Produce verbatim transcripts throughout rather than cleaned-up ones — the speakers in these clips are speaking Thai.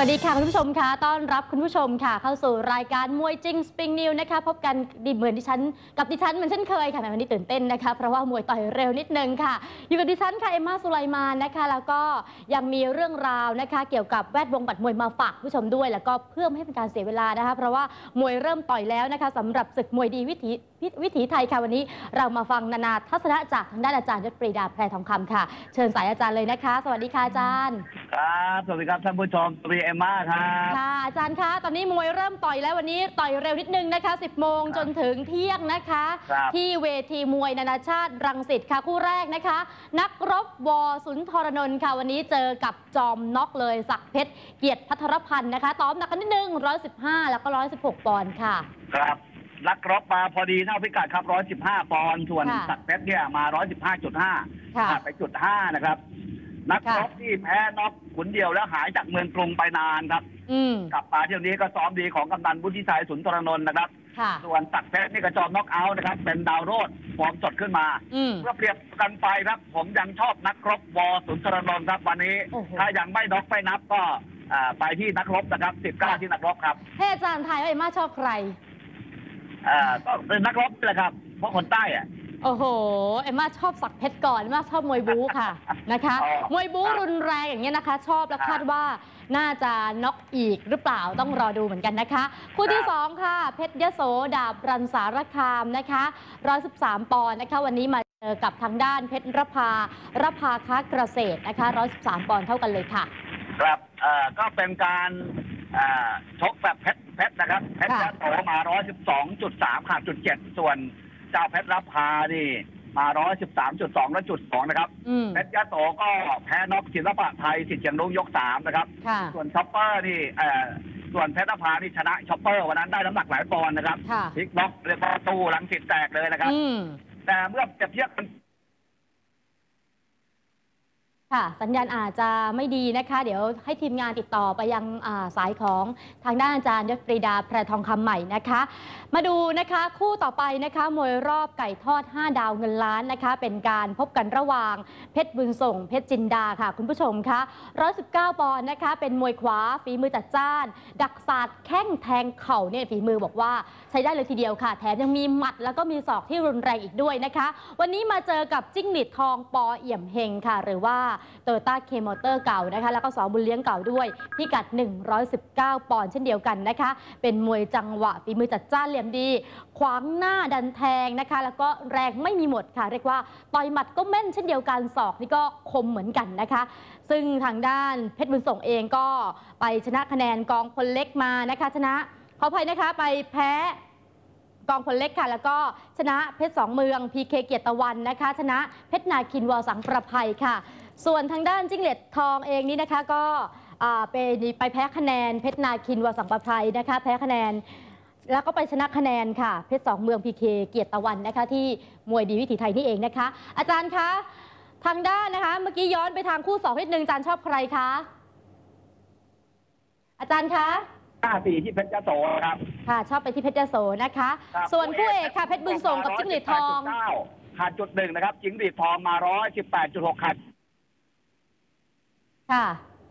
วัสดีค่ะคุณผู้ชมค่ะต้อนรับคุณผู้ชมค่ะเข้าสู่รายการมวยจริงสปริงนิวนะคะพบกันดีเหมือนดิฉันกับดิฉันเหมือนเช่นเคยค่ะวันนี้ตื่นเต้นนะคะเพราะว่ามวยต่อยเร็วนิดนึงค่ะอยู่กับดิฉันค่ะเอมมาสุไลมานนะคะแล้วก็ยังมีเรื่องราวนะคะเกี่ยวกับแวดวงบัดมวยมาฝากผู้ชมด้วยแล้วก็เพื่อไม่ให้เป็นการเสียเวลานะคะเพราะว่ามวยเริ่มต่อยแล้วนะคะสำหรับศึกมวยดีวิถีวิถีไทยค่ะวันนี้เรามาฟังนานาทัศนะจากทางด้านอาจารย์ยศปรีดาแพรทองคำค่ะเชิญสายอาจารย์เลยนะคะสวัสดีค่ะอาจารย์ครับสวัสดีครับท่านผู้ชมสวัสดีเอมม่าครับค่ะอาจารย์คะตอนนี้มวยเริ่มต่อยแล้ววันนี้ต่อยเร็วนิดนึงนะคะสิบโมงจนถึงเที่ยงนะคะที่เวทีมวยนานาชาติรังสิตค่ะคู่แรกนะคะนักรบวสุนทรนนท์ค่ะวันนี้เจอกับจอมน็อกเลยศักดิ์เพชรเกียรติพัทรพันธ์นะคะตอมหนักกันนิดนึงหนึ่งร้อยสิบห้าแล้วก็หนึ่งร้อยสิบหกปอนด์ค่ะครับนักรบมาพอดีเท่าพิกัดครับหนึ่งร้อยสิบห้าปอนด์ส่วนศักดิ์เพชรเนี่ยมาหนึ่งร้อยสิบห้าจุดห้าขาดไปจุดห้านะครับนักรบที่แพ้น็อกขุนเดียวแล้วหายจากเมืองกรุงไปนานครับกลับมาเที่ยวนี้ก็ซ้อมดีของกำนันวุฒิชัยสุนทรนนท์นะครับส่วนศักดิ์เพชรนี่ก็จอมน็อกเอาท์นะครับเป็นดาวโรดฟอร์มสดขึ้นมาเมื่อเปรียบกันไปครับผมยังชอบนักรบวสุนทรนนท์ครับวันนี้ถ้ายังไม่น็อกไม่นับก็ไปที่นักรบนะครับสิบเก้าที่นักรบครับให้อาจารย์ทายว่าเอ็มม่าชอบใครอ่าก็เป็นนักรบเลยครับเพราะคนใต้อะโอ้โหเอ็มม่าชอบศักดิ์เพชรก่อนเอ็มม่าชอบมวยบู๊ค่ะนะคะมวยบู๊รุนแรงอย่างเงี้ยนะคะชอบและคาดว่าน่าจะน็อกอีกหรือเปล่าต้องรอดูเหมือนกันนะคะคู่ที่สองค่ะเพชรยโสดาบรันสารคามนะคะหนึ่งร้อยสิบสามปอนด์นะคะวันนี้มาเจอกับทางด้านเพชรรภารภาค้าเกษตรนะคะหนึ่งร้อยสิบสามปอนด์เท่ากันเลยค่ะครับเอ่อก็เป็นการชกแบบเพชรเพชรนะครับเพชรยโสมา หนึ่งร้อยสิบสองจุดสาม ขาดจุดเจ็ดส่วนเจ้าเพชรรภานี่มา หนึ่งร้อยสิบสามจุดสอง และจุดสองนะครับเพชรยโสก็แพ้น็อกศิลปะไทยสิทธิ์เชียงรุ้งยกสามนะครับส่วนช็อปเปอร์นี่ส่วนเพชรรภานี่ชนะช็อปเปอร์วันนั้นได้น้ำหนักหลายปอนด์นะครับพลิกล็อกเรียกว่าตู้หลังสิทธิ์แตกเลยนะครับแต่เมื่อเปรียบเทียบกันค่ะสัญญาณอาจจะไม่ดีนะคะเดี๋ยวให้ทีมงานติดต่อไปยังสายของทางด้านอาจารย์ยศปรีดาแพรทองคำใหม่นะคะมาดูนะคะคู่ต่อไปนะคะมวยรอบไก่ทอดห้าดาวเงินล้านนะคะเป็นการพบกันระหว่างเพชรบุญส่งเพชรจินดาค่ะคุณผู้ชมคะหนึ่งร้อยสิบเก้าปอนด์นะคะเป็นมวยขวาฝีมือจัดจ้านดักศาสตร์แข้งแทงเข่าเนี่ยฝีมือบอกว่าใช้ได้เลยทีเดียวค่ะแถมยังมีหมัดแล้วก็มีศอกที่รุนแรงอีกด้วยนะคะวันนี้มาเจอกับจิ้งหรีดทองปอเอี่ยมเฮงค่ะหรือว่าโตโยต้าเคมอเตอร์เก่านะคะแล้วก็สอบุญเลี้ยงเก่าด้วยพิกัดหนึ่งร้อยสิบเก้าปอนด์เช่นเดียวกันนะคะเป็นมวยจังหวะฝีมือจัดจ้านเหลี่ยมดีขวางหน้าดันแทงนะคะแล้วก็แรงไม่มีหมดค่ะเรียกว่าต่อยหมัดก็แม่นเช่นเดียวกันศอกนี่ก็คมเหมือนกันนะคะซึ่งทางด้านเพชรบุญส่งเองก็ไปชนะคะแนนกองพลเล็กมานะคะชนะขออภัยนะคะไปแพ้กองพลเล็กค่ะแล้วก็ชนะเพชรสองเมืองพีเคเกียรติตะวันนะคะชนะเพชรนาคินวอสังประภัยค่ะส่วนทางด้านจิ้งเหลนทองเองนี่นะคะก็ไปไปแพ้คะแนนเพชรนาคินวอสังประภัยนะคะแพ้คะแนนแล้วก็ไปชนะคะแนนค่ะเพชรสองเมืองพีเคเกียรติตะวันนะคะที่มวยดีวิถีไทยนี่เองนะคะอาจารย์คะทางด้านนะคะเมื่อกี้ย้อนไปทางคู่สองนิดนึงอาจารย์ชอบใครคะอาจารย์คะห้าสี่ที่เพชรยโสครับค่ะชอบไปที่เพชรยโสนะคะส่วนคู่เอกค่ะเพชรบุญส่งกับจิ้งหรีดทองขาดจุดหนึ่งนะครับจิ้งหรีดทองมา หนึ่งร้อยสิบแปดจุดหก ขาดค่ะ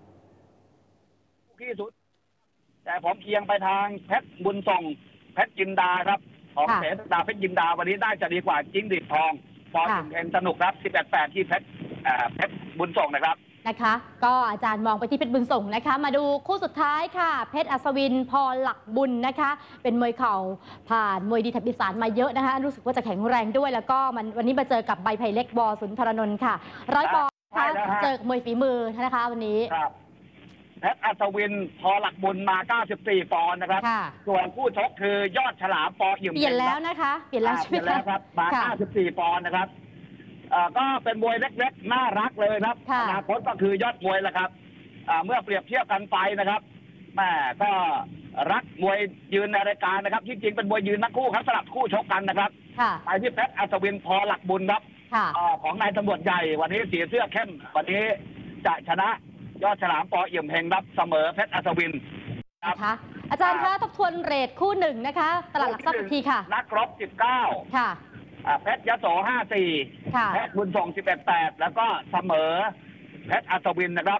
ที่สุดแต่ผมเคียงไปทางเพชรบุญส่งเพชรจินดาครับของเสดาเพชรจินดาวันนี้ได้จะดีกว่าจิ้งหรีดทองฟอร์มเองสนุกครับสิบแปดแปดที่เพชรเพชรบุญส่งนะครับนะคะก็อาจารย์มองไปที่เพชรบุญส่งนะคะมาดูคู่สุดท้ายค่ะเพชรอัศวินพอหลักบุญนะคะเป็นมวยเข่าผ่านมวยดีแถบอีสานมาเยอะนะคะรู้สึกว่าจะแข็งแรงด้วยแล้วก็มันวันนี้มาเจอกับใบไผ่เล็กวสุนทรนนท์ค่ะร้อยปอนด์เจอมวยฝีมือนะคะวันนี้เพชรอัศวินพอหลักบุญมาเก้าสิบสี่ปอนด์นะครับส่วนคู่ชกคือยอดฉลามปอเอี่ยมเปลี่ยนแล้วนะคะเปลี่ยนแล้วใช่ไหมครับมาเก้าสิบสี่ปอนด์นะครับก็เป็นมวยเล็กๆน่ารักเลยครับอนาคตก็คือยอดมวยแหละครับเมื่อเปรียบเทียบกันไปนะครับแม่ก็รักมวยยืนในรายการนะครับที่จริงเป็นมวยยืนนักคู่ครับสลับคู่ชกกันนะครับไปที่เพชรอัศวินพอหลักบุญครับของนายตำรวจใหญ่วันนี้สีเสื้อเข้มวันนี้จะชนะยอดฉลามปอเอี่ยมเฮงรับเสมอเพชรอัศวินนะคะอาจารย์คะทบทวนเรทคู่หนึ่งนะคะตลาดหลักทรัพย์อีกทีค่ะนักรบสิบเก้าค่ะเพชรยโสห้าสี่เพชรบุญส่งสิบแปดแปดแล้วก็เสมอเพชรอัศวินนะครับ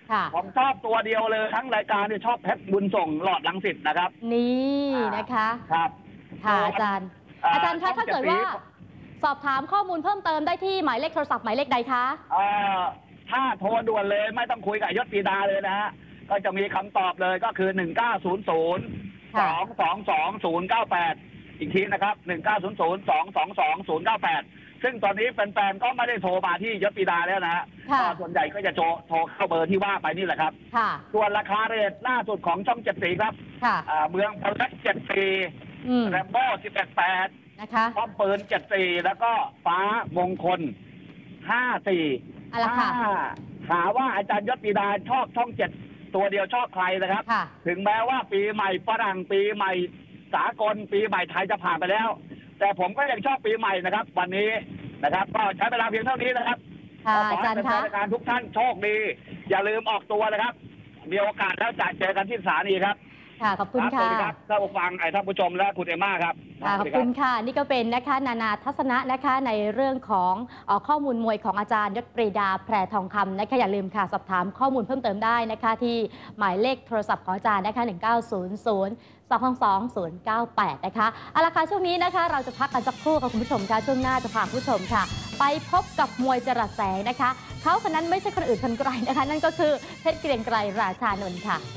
ผมชอบตัวเดียวเลยทั้งรายการเนี่ยชอบเพชรบุญส่งหลอดรังสิตนะครับนี่นะคะครับค่ะอาจารย์อาจารย์คะถ้าเกิดว่าสอบถามข้อมูลเพิ่มเติมได้ที่หมายเลขโทรศัพท์หมายเลขใดคะเอ่อถ้าโทรด่วนเลยไม่ต้องคุยกับยศปรีดาเลยนะฮะก็จะมีคำตอบเลยก็คือหนึ่งเก้าศูนย์ศูนย์สองสองสองศูนย์เก้าแปดอีกทีนะครับหนึ่งเก้าศูนย์ศูนย์สองสองสองศูนย์เก้าแปดซึ่งตอนนี้แฟนๆก็ไม่ได้โทรมาที่ยศปรีดาแล้วนะฮะส่วนใหญ่ก็จะโทรโทรเข้าเบอร์ที่ว่าไปนี่แหละครับส่วนราคาเรทล่าสุดของช่องเจ็ดสีครับเมืองพลักเจ็ดสีแรมโบ้สิบเอ็ดแปดนะคะป้อมปืนเจ็ดสี่แล้วก็ฟ้ามงคลห้าสี่ถ้าหาว่าอาจารย์ยศปรีดาชอบช่องเจ็ดตัวเดียวชอบใครนะครับถึงแม้ว่าปีใหม่ฝรั่งปีใหม่สากลปีใหม่ไทยจะผ่านไปแล้วแต่ผมก็ยังชอบปีใหม่นะครับวันนี้นะครับก็ใช้เวลาเพียงเท่านี้นะครับขอให้เป็นรายการทุกท่านโชคดีอย่าลืมออกตัวนะครับมีโอกาสแล้วจะเจอกันที่สถานีครับค่ะขอบคุณค่ะครับท่านผู้ฟังไอ้ท่านผู้ชมและคุณเอม่าครับขอบคุณค่ะนี่ก็เป็นนะคะนานาทัศนะนะคะในเรื่องของข้อมูลมวยของอาจารย์ยศปรีดาแพรทองคำนะคะอย่าลืมค่ะสอบถามข้อมูลเพิ่มเติมได้นะคะที่หมายเลขโทรศัพท์ของอาจารย์นะคะหนึ่งเก้าศูนย์ศูนย์สองสองศูนย์เก้าแปดนะคะเอาละค่ะช่วงนี้นะคะเราจะพักกันสักครู่ค่ะคุณผู้ชมค่ะช่วงหน้าจะพาคุณผู้ชมค่ะไปพบกับมวยจรัสแสงนะคะเขาคนนั้นไม่ใช่คนอื่นคนไกลนะคะนั่นก็คือเพชรเกรียงไกรราชานนท์ค่ะ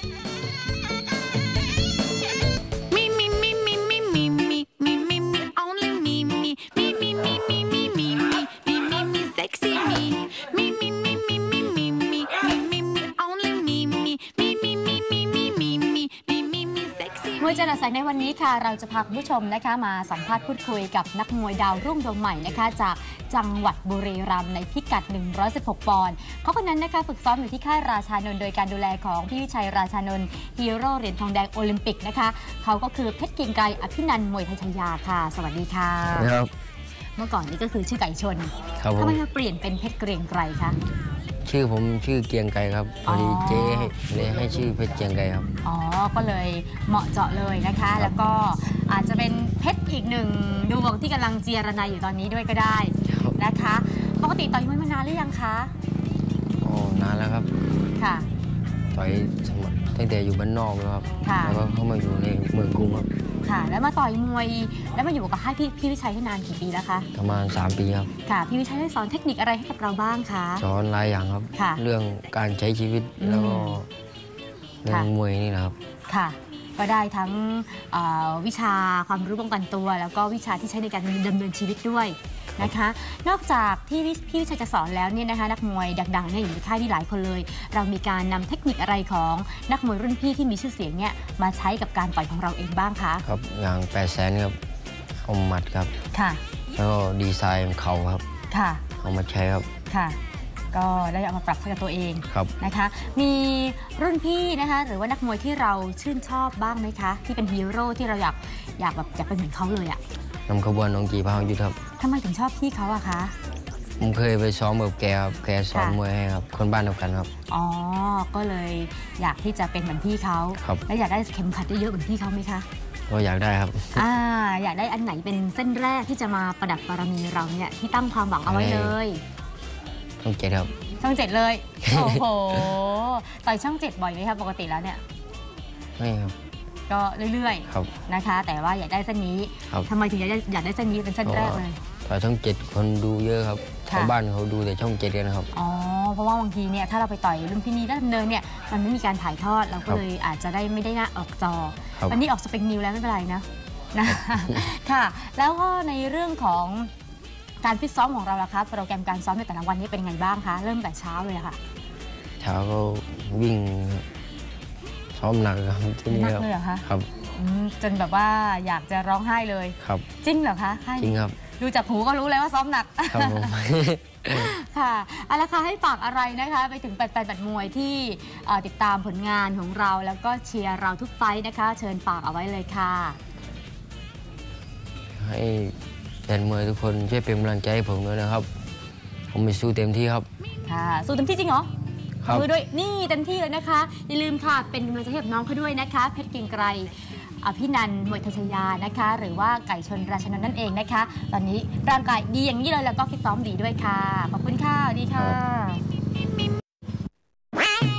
มวยจรัสแสงในวันนี้ค่ะเราจะพาคุณผู้ชมนะคะมาสัมภาษณ์พูดคุยกับนักมวยดาวรุ่งดวงใหม่นะคะจากจังหวัดบุรีรัมย์ในพิกัดหนึ่งร้อยสิบหกปอนด์เขาคนนั้นนะคะฝึกซ้อมอยู่ที่ค่ายราชานนท์โดยการดูแลของพี่วิชัยราชานนท์ฮีโร่เหรียญทองแดงโอลิมปิกนะคะเขาก็คือเพชรเกรียงไกรอภินันท์มวยไทยชยาค่ะสวัสดีค่ะครับเมื่อก่อนนี้ก็คือชื่อไก่ชนทำไมมาเปลี่ยนเป็นเพชรเกรียงไกรคะชื่อผมชื่อเกรียงไกรครับพอดีเจ๊เลยให้ชื่อเพชรเกรียงไกรครับอ๋อก็เลยเหมาะเจาะเลยนะคะแล้วก็อาจจะเป็นเพชรอีกหนึ่งดวงที่กำลังเจียรนายอยู่ตอนนี้ด้วยก็ได้นะคะปกติต่อยมวยมานานหรือยังคะอ๋อนานแล้วครับค่ะต่อยตั้งแต่อยู่บ้านนอกแล้วครับแล้วก็เข้ามาอยู่ในเมืองกรุงครับค่ะแล้วมาต่อยมวยแล้วมาอยู่กับค่ายพี่พี่วิชัยที่นานกี่ปีแล้วคะประมาณสามปีครับค่ะพี่วิชัยได้สอนเทคนิคอะไรให้กับเราบ้างคะสอนหลายอย่างครับเรื่องการใช้ชีวิตแล้วก็เรื่องมวยนี่นะครับค่ะก็ได้ทั้งวิชาความรู้ป้องกันตัวแล้วก็วิชาที่ใช้ในการดำเนินชีวิตด้วยนะคะนอกจากที่พี่วิชัยจะสอนแล้วเนี่ยนะคะนักมวยดังๆเนี่ยอยู่ในค่ายที่หลายคนเลยเรามีการนำเทคนิคอะไรของนักมวยรุ่นพี่ที่มีชื่อเสียงเนี่ยมาใช้กับการต่อยของเราเองบ้างคะครับอย่างแปดแสนครับเอาหมัดครับค่ะแล้วก็ดีไซน์ของเขาครับค่ะเอามาใช้ครับค่ะก็ได้เอามาปรับใช้กับตัวเองครับนะคะมีรุ่นพี่นะคะหรือว่านักมวยที่เราชื่นชอบบ้างไหมคะที่เป็นฮีโร่ที่เราอยากอยากแบบอยากเป็นเหมือนเขาเลยอะนำขบวนน้องจีพายุทธครับทำไมถึงชอบพี่เขาอะคะผมเคยไปซ้อมกับแกครับแกสอนมวยให้ครับคนบ้านเดียวกันครับอ๋อก็เลยอยากที่จะเป็นเหมือนพี่เขาและอยากได้เข็มขัดเยอะๆเหมือนพี่เขาไหมคะก็อยากได้ครับอ่าอยากได้อันไหนเป็นเส้นแรกที่จะมาประดับบารมีเราเนี่ยที่ตั้งความหวังเอาไว้เลยช่องเจ็ดครับช่องเจ็ดเลยโอ้โหต่อยช่องเจ็ดบ่อยไหมครับปกติแล้วเนี่ยไม่ครับก็เรื่อยๆนะคะแต่ว่าอยากได้เส้นนี้ทำไมถึงอยากได้อยากได้เส้นนี้เป็นเส้นแรกเลยต่อยช่องเจ็ดคนดูเยอะครับชาวบ้านเขาดูแต่ช่องเจ็ดกันนะครับอ๋อเพราะว่าบางทีเนี่ยถ้าเราไปต่อยรุ่นพี่นี้แล้วดำเนินเนี่ยมันไม่มีการถ่ายทอดเราก็เลยอาจจะได้ไม่ได้หน้าออกจอวันนี้ออกสเปกนิวแล้วไม่เป็นไรนะนะค่ะแล้วก็ในเรื่องของการฟิตซ้อมของเราล่ะครับโปรแกรมการซ้อมในแต่ละวันนี้เป็นไงบ้างคะเริ่มแต่เช้าเลยค่ะเช้าก็วิ่งซ้อมหนักครับที่นี่ครับเลยเหรอคะครับจนแบบว่าอยากจะร้องไห้เลยครับจริงเหรอคะจริงครับดูจากหูก็รู้เลยว่าซ้อมหนักครับผมค่ะเอาละค่ะให้ฝากอะไรนะคะไปถึงแฟนๆบัดมวยที่ติดตามผลงานของเราแล้วก็เชียร์เราทุกไฟท์นะคะเชิญฝากเอาไว้เลยค่ะให้แฟนมวยทุกคนช่วยเป็นกำลังใจให้ผมด้วยนะครับผมไปสู้เต็มที่ครับค่ะสู้เต็มที่จริงเหรอมือด้วยนี่เต็มที่เลยนะคะอย่าลืมค่ะเป็นกำลังใจให้กับน้องเขาด้วยนะคะเพชรเกรียงไกรอภินันท์มวยไทยชยานะคะหรือว่าไก่ชนราชนนท์นั่นเองนะคะตอนนี้ร่างกายดีอย่างนี้เลยแล้วก็ฟิตซ้อมดีด้วยค่ะขอบคุณค่ะดีค่ะ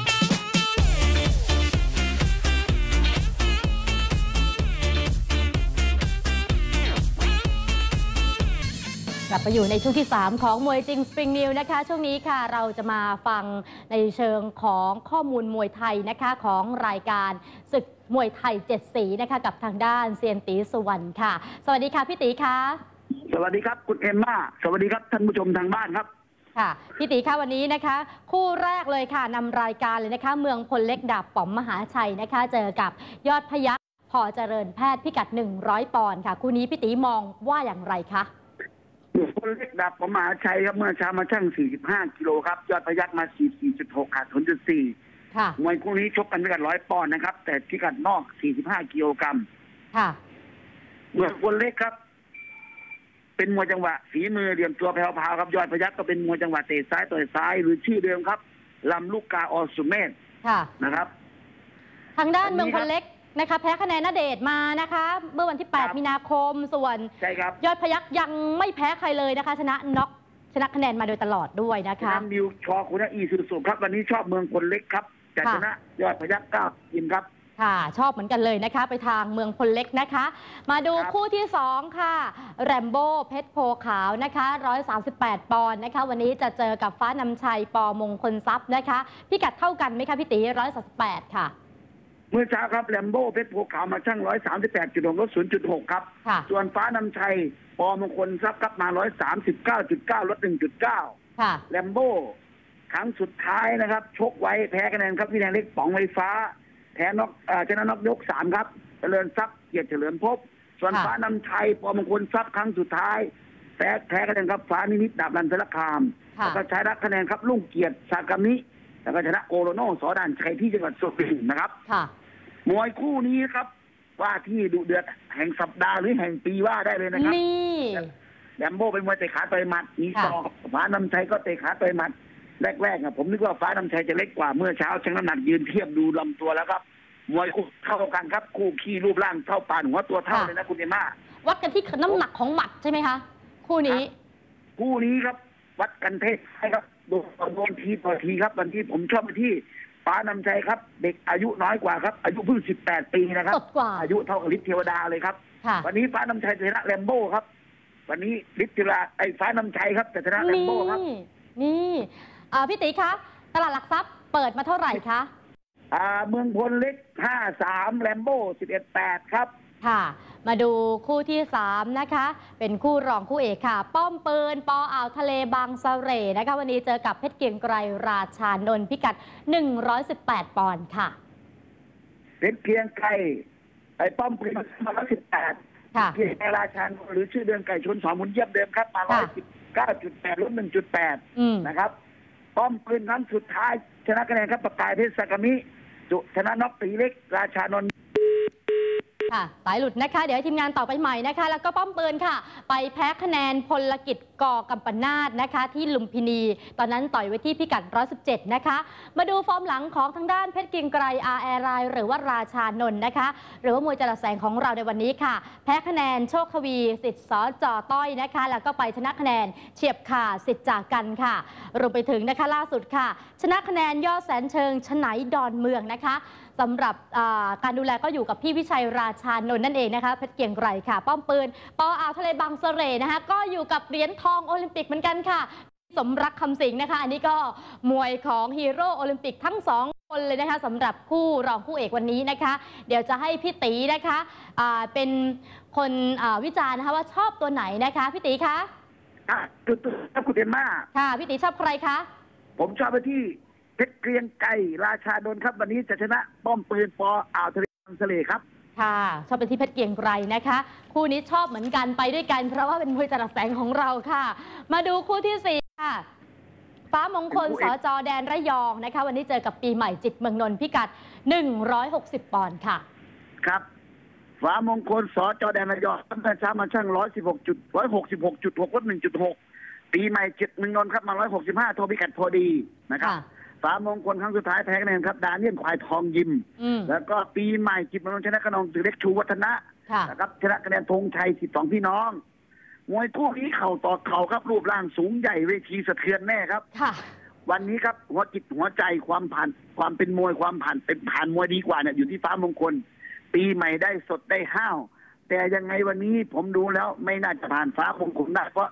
บมาอยู่ในช่วงที่สามของมวยจริงสปริงนิวนะคะช่วงนี้ค่ะเราจะมาฟังในเชิงของข้อมูลมวยไทยนะคะของรายการศึกมวยไทยเจ็ดสีนะคะกับทางด้านเซียนตีสุวรรณค่ะสวัสดีค่ะพี่ตีค่ะสวัสดีครับคุณเอมม่าสวัสดีครับท่านผู้ชมทางบ้านครับค่ะพี่ตีค่ะวันนี้นะคะคู่แรกเลยค่ะนำรายการเลยนะคะเมืองพลเล็กดาบป๋อมมหาชัยนะคะเจอกับยอดพยัคฆ์พอเจริญแพทย์พิกัดหนึ่งร้อยปอนด์ค่ะคู่นี้พี่ตีมองว่าอย่างไรคะเมืองพลเล็กดาบป๋อมมหาชัยครับเมื่อเช้ามาชั่งสี่สิบห้ากิโลครับยอดพยัคฆ์มา สี่สิบสี่จุดหก ขาด ศูนย์จุดสี่ ค่ะมวยคู่นี้ชกกันพิกัดร้อยปอนด์นะครับแต่พิกัดนอกสี่สิบห้ากิโลกรัมค่ะเมืองพลเล็กครับเป็นมวยจังหวะฝีมือเหลี่ยมตัวแผ่วๆครับยอดพยัคฆ์ก็เป็นมวยจังหวะเตะซ้ายต่อยซ้ายหรือชื่อเดิมครับลำลูกกาอสุเมธค่ะนะครับทางด้านเมืองพลเล็กนะคะแพ้คะแนนณเดชน์มานะคะเมื่อวันที่แปดมีนาคมส่วนใช่ครับยอดพยัคฆ์ยังไม่แพ้ใครเลยนะคะชนะน็อกชนะคะแนนมาโดยตลอดด้วยนะคะชนะมิวชอคุณอีสุสุครับวันนี้ชอบเมืองพลเล็กครับจะชนะยอดพยัคฆ์เก้ายินครับค่ะชอบเหมือนกันเลยนะคะไปทางเมืองพลเล็กนะคะมาดูคู่ที่สองค่ะแรมโบ้เพชรโพขาวนะคะหนึ่งร้อยสามสิบแปดปอนด์นะคะวันนี้จะเจอกับฟ้านำชัยปมงคลทรัพย์นะคะพิกัดเท่ากันไหมคะพี่ตีหนึ่งร้อยสามสิบแปดค่ะเมื่อเช้าครับแรมโบ้เพชรโพขาวมาชั่งหนึ่งร้อยสามสิบแปดจุดหกลด ศูนย์จุดหก ครับส่วนฟ้านำชัยปมงคลทรัพย์ครับมา หนึ่งร้อยสามสิบเก้าจุดเก้า ลด หนึ่งจุดเก้า ค่ะแรมโบ้ครั้งสุดท้ายนะครับชกไว้แพ้คะแนนครับพี่แดงเล็กป๋องไฟฟ้าแพ้น็อกชนะน็อกยกสามครับเจริญทรัพย์เกียรติเฉลิมภพส่วนฟ้านำชัยปมงคลทรัพย์ครั้งสุดท้ายแพ้แพ้คะแนนครับฟ้านิมิตดาบรันสารคามแล้วก็ชนะคะแนนครับลุงเกียรติสากามิแล้วก็ชนะโอโรโนสอด่านชัยที่จังหวัดสุรินทร์นะครับมวยคู่นี้ครับว่าที่ดุเดือดแห่งสัปดาห์หรือแห่งปีว่าได้เลยนะครับนี่แรมโบ้เป็นมวยเตะขาต่อยหมัดมีศอกฟ้านำชัยก็เตะขาต่อยหมัดแรกๆอะผมนึกว่าฟ้านำชัยจะเล็กกว่าเมื่อเช้าชั่งน้ำหนักยืนเทียบดูลำตัวแล้วครับมวยคู่เท่ากันครับคู่ขี้รูปร่างเท่าปานหัวตัวเท่าเลยนะคุณเอม่าวัดกันที่น้ำหนักของหมัดใช่ไหมคะคู่นี้คู่นี้ครับวัดกันเทศใช่ครับโดนโดนทีต่อทีครับวันที่ผมชอบไปที่ฟ้านำชัยครับเด็กอายุน้อยกว่าครับอายุเพิ่งสิบแปดปีนะครับอายุเท่ากับฤทธิ์เทวดาเลยครับวันนี้ฟ้านำชัยชนะแรมโบ้ครับวันนี้ฤทธิ์เทวดาไอ้ฟ้านำชัยครับจะชนะแรมโบ้ครับนี่พี่ตีคะตลาดหลักทรัพย์เปิดมาเท่าไหร่คะอ่าเมืองพลเล็กห้าสามแรมโบ้สิบเอ็ดแปดครับค่ะมาดูคู่ที่สามนะคะเป็นคู่รองคู่เอกค่ะป้อมปืนปออ่าวทะเลบางสะเร่นะคะวันนี้เจอกับเพชรเกียงไกรราชานนท์พิกัดหนึ่งร้อยสิบแปดปอนด์ค่ะเพชรเกียงไกรไอ้ป้อมปืนมาหนึ่งร้อยสิบแปดค่ะเกียงไกรราชานนท์หรือชื่อเดิมไก่ชนสองหมุนเยียบเดิมครับมาหนึ่งร้อยสิบเก้าจุดแปดลดหนึ่งจุดแปดนะครับป้อมปืนครั้งสุดท้ายชนะคะแนนครับประกายเพชรสากามิจุชนะน็อกตีเล็กราชานนท์ค่ะสายหลุดนะคะเดี๋ยวทีมงานต่อไปใหม่นะคะแล้วก็ป้อมปืนค่ะไปแพ้คะแนนพลกิจก่อกัมปนาทนะคะที่ลุมพินีตอนนั้นต่อยไว้ที่พิกัดหนึ่งร้อยสิบเจ็ดนะคะมาดูฟอร์มหลังของทางด้านเพชรเกียงไกรอาร์แอร์ไลน์หรือว่าราชานนท์นะคะหรือว่ามวยจระแสงของเราในวันนี้ค่ะแพ้คะแนนโชคทวีสิทธิ์สจต้อยนะคะแล้วก็ไปชนะคะแนนเฉียบขาดสิทธิ์จากกันค่ะรวมไปถึงนะคะล่าสุดค่ะชนะคะแนนยอดแสนเชิงชไหนดอนเมืองนะคะสำหรับการดูแลก็อยู่กับพี่วิชัยราชานนท์นั่นเองนะคะเพชรเกียงไกรค่ะป้อมปืนปออ่าวทะเลบางสะเร่นะคะก็อยู่กับเหรียญทองโอลิมปิกเหมือนกันค่ะสมรักคำสิงห์นะคะอันนี้ก็มวยของฮีโร่โอลิมปิกทั้งสองคนเลยนะคะสำหรับคู่รองคู่เอกวันนี้นะคะเดี๋ยวจะให้พี่ตีนะคะเป็นคนวิจารณ์นะคะว่าชอบตัวไหนนะคะพี่ตีคะค่ะตัวตัวคุณเดนมาค่ะพี่ตีชอบใครคะผมชอบไปที่เพชรเกรียงไกรราชานนท์ครับวันนี้จะชนะป้อมปืนปออ่าวทะเลบางสะเลครับค่ะชอบเป็นที่เพชรเกียงไกรนะคะคู่นี้ชอบเหมือนกันไปด้วยกันเพราะว่าเป็นมวยจรัสแสงของเราค่ะมาดูคู่ที่สี่ค่ะฟ้ามงคลสจแดนระยองนะคะวันนี้เจอกับปีใหม่จิตเมืองนนท์พิกัดหนึ่งร้อยหกสิบปอนด์ค่ะครับฟ้ามงคลสจแดนระยองตั้งแต่เช้ามาช่างร้อยสิบหกจุดร้อยหกสิบหกจุดหกลดหนึ่งจุดหกปีใหม่จิตเมืองนนท์ครับมาร้อยหกสิบห้าโทพิกัดพอดีนะครับฟ้ามงคลครั้งสุดท้ายแพ้คะแนนครับดาเนียลควายทองยิมแล้วก็ปีใหม่จิตเมืองนนท์ชนะกระนองตือเล็กชูวัฒนะนะครับชนะคะแนนธงชัยสิบสองพี่น้องมวยคู่นี้เข่าต่อเข่าครับรูปร่างสูงใหญ่เวทีสะเทือนแน่ครับวันนี้ครับหัวจิตหัวใจความผ่านความเป็นมวยความผ่านเป็นผ่านมวยดีกว่าเนี่ยอยู่ที่ฟ้ามงคลปีใหม่ได้สดได้ห้าวแต่ยังไงวันนี้ผมดูแล้วไม่น่าจะผ่านฟ้ามงคลได้เพราะ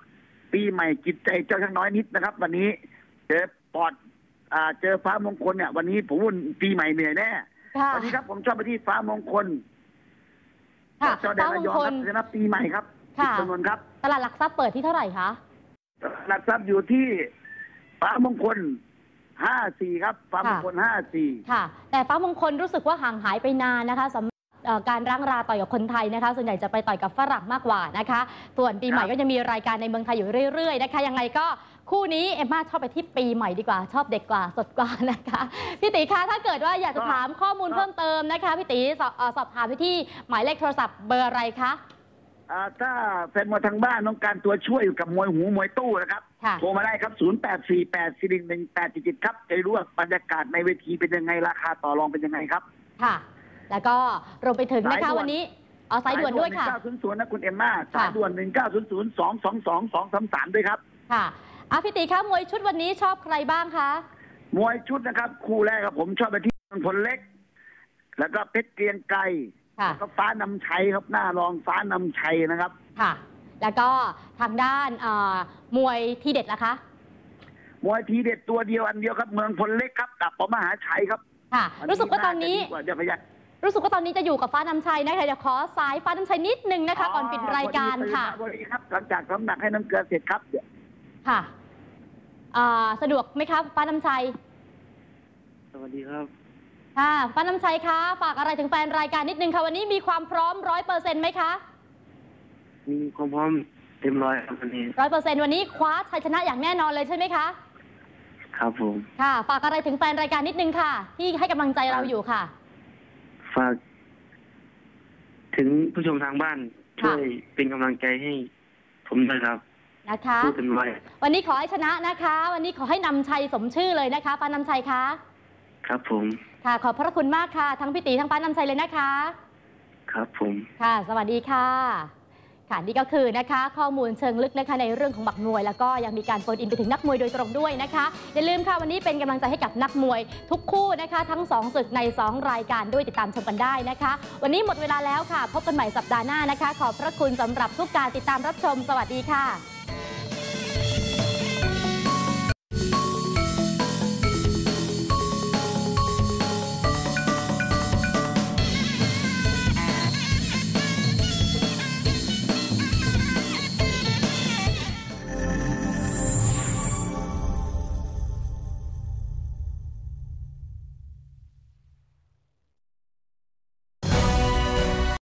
ปีใหม่จิตใจเจ้าช่างน้อยนิดนะครับ วันนี้เจอปอดอ่าเจอฟ้ามงคลเนี่ยวันนี้ผมวุ่นปีใหม่เหนื่อยแน่วันนี้ครับผมชอบไปที่ฟ้ามงคลจอแดนระยองครับจะนับปีใหม่ครับจำนวนครับตลาดหลักทรัพย์เปิดที่เท่าไหร่คะหลักทรัพย์อยู่ที่ฟ้ามงคลห้าสี่ครับฟ้ามงคลห้าสี่ค่ะแต่ฟ้ามงคลรู้สึกว่าห่างหายไปนานนะคะสำหรับการร่างราต่อยกับคนไทยนะคะส่วนใหญ่จะไปต่อยกับฝรั่งมากกว่านะคะส่วนปีใหม่ก็จะมีรายการในเมืองไทยอยู่เรื่อยๆนะคะยังไงก็คู่นี้เอ็มม่าชอบไปที่ปีใหม่ดีกว่าชอบเด็กกว่าสดกว่านะคะพี่ตีคะถ้าเกิดว่าอยากจะถามข้อมูลเพิ่มเติมนะคะพี่ตีสอบถามไปที่หมายเลขโทรศัพท์เบอร์อะไรคะถ้าแฟนมวยทางบ้านต้องการตัวช่วยอยู่กับมวยหูมวยตู้นะครับโทรมาได้ครับศูนย์ แปด สี่ แปด สี่ หนึ่ง หนึ่ง แปด เจ็ด ครับจะรู้ว่าบรรยากาศในเวทีเป็นยังไงราคาต่อรองเป็นยังไงครับค่ะแล้วก็รวมไปถึงนะคะวันนี้เอาสายด่วนด้วยค่ะหนึ่งเก้าศูนย์ศูนย์นะคุณเอ็มม่าสายด่วนหนึ่งเก้าศูนย์ศูนย์สองสองสองสองสามสามด้วยครับค่ะอ่ะพี่ตีคะมวยชุดวันนี้ชอบใครบ้างคะมวยชุดนะครับคู่แรกครับผมชอบไปที่พลเล็กแล้วก็เพชรเกรียงไกรแล้วก็ฟ้านำชัยครับหน้ารองฟ้านำชัยนะครับค่ะแล้วก็ทางด้านมวยทีเด็ดล่ะคะมวยทีเด็ดตัวเดียวอันเดียวครับเมืองพลเล็กครับกับปมหาชัยครับค่ะรู้สึกว่าตอนนี้รู้สึกว่าตอนนี้จะอยู่กับฟ้านำชัยนะคะเดี๋ยวขอสายฟ้านำชัยนิดนึงนะคะก่อนปิดรายการค่ะสวัสดีครับหลังจากน้ำหนักให้น้ำเกลือเสร็จครับค่ะสะดวกไหมครับฟ้านำชัยสวัสดีครับค่ะฟ้านำชัยคะฝากอะไรถึงแฟนรายการนิดนึงค่ะวันนี้มีความพร้อมร้อยเปอร์เซ็นต์ไหมคะมีความพร้อมเต็มร้อยครับวันนี้ร้อยเปอร์เซ็นต์วันนี้คว้าชัยชนะอย่างแน่นอนเลยใช่ไหมคะครับผมค่ะฝากอะไรถึงแฟนรายการนิดนึงค่ะที่ให้กำลังใจเราอยู่ค่ะฝากถึงผู้ชมทางบ้านช่วยเป็นกำลังใจให้ผมด้วยครับนะคะวันนี้ขอให้ชนะนะคะวันนี้ขอให้นำชัยสมชื่อเลยนะคะป้านำชัยคะครับผมค่ะขอบพระคุณมากค่ะทั้งพี่ตีทั้งป้านำชัยเลยนะคะครับผมค่ะสวัสดีค่ะค่ะนี่ก็คือนะคะข้อมูลเชิงลึกนะคะในเรื่องของบักมวยแล้วก็ยังมีการโฟนอินไปถึงนักมวยโดยตรงด้วยนะคะอย่าลืมค่ะวันนี้เป็นกำลังใจให้กับนักมวยทุกคู่นะคะทั้งสองศึกในสองรายการด้วยติดตามชมกันได้นะคะวันนี้หมดเวลาแล้วค่ะพบกันใหม่สัปดาห์หน้านะคะขอบพระคุณสำหรับทุกการติดตามรับชมสวัสดีค่ะ